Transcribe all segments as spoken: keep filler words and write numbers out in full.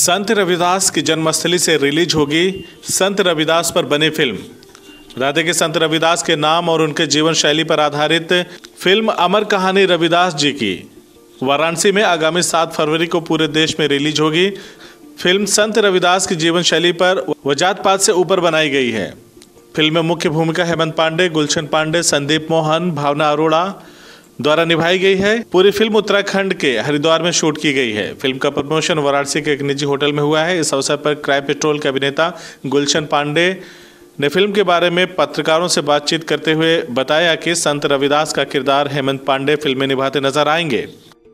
संत रविदास की जन्मस्थली से रिलीज होगी संत रविदास पर बनी फिल्म। राधे के संत रविदास के नाम और उनके जीवन शैली पर आधारित फिल्म अमर कहानी रविदास जी की वाराणसी में आगामी सात फरवरी को पूरे देश में रिलीज होगी। फिल्म संत रविदास की जीवन शैली पर व जात पात से ऊपर बनाई गई है। फिल्म में मुख्य भूमिका हेमंत पांडे, गुलशन पांडे, संदीप मोहन, भावना अरोड़ा द्वारा निभाई गई है। पूरी फिल्म उत्तराखंड के हरिद्वार में शूट की गई है। फिल्म का प्रमोशन वाराणसी के एक निजी होटल में हुआ है। इस अवसर पर क्राइम पेट्रोल के अभिनेता गुलशन पांडे ने फिल्म के बारे में पत्रकारों से बातचीत करते हुए बताया कि संत रविदास का किरदार हेमंत पांडे फिल्म में निभाते नजर आएंगे।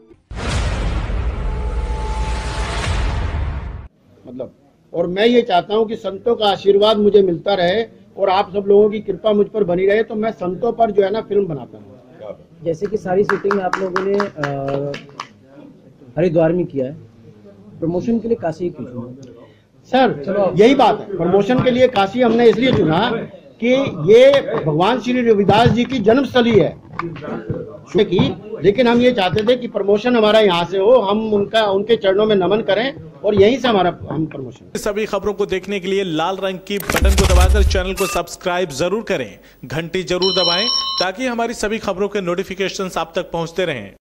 मतलब और मैं ये चाहता हूँ कि संतों का आशीर्वाद मुझे मिलता रहे और आप सब लोगों की कृपा मुझ पर बनी रहे, तो मैं संतों पर जो है ना फिल्म बनाता हूँ। जैसे कि सारी शूटिंग आप लोगों ने हरिद्वार में किया है, प्रमोशन के लिए काशी क्यों चुना? सर यही बात है, प्रमोशन के लिए काशी हमने इसलिए चुना कि ये भगवान श्री रविदास जी की जन्मस्थली है की, लेकिन हम ये चाहते थे कि प्रमोशन हमारा यहाँ से हो, हम उनका उनके चरणों में नमन करें और यहीं से हमारा हम प्रमोशन। सभी खबरों को देखने के लिए लाल रंग की बटन को दबाकर चैनल को सब्सक्राइब जरूर करें, घंटी जरूर दबाएं ताकि हमारी सभी खबरों के नोटिफिकेशंस आप तक पहुंचते रहें।